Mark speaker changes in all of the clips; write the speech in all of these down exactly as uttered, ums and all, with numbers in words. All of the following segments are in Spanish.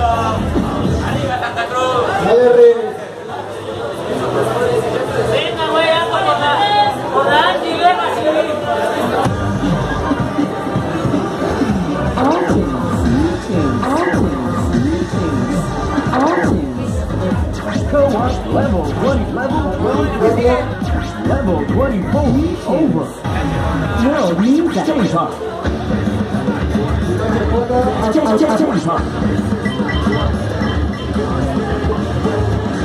Speaker 1: Arriba Santa Cruz.
Speaker 2: Dale, Rey.
Speaker 1: Venga, güey, ando con la, con la Angie Guerra, sí.
Speaker 3: Co-op level twenty, level twenty, level twenty-four over. World Music Stay Pop. Stay, stay, stay pop.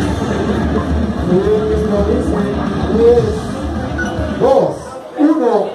Speaker 2: tres, dos, uno.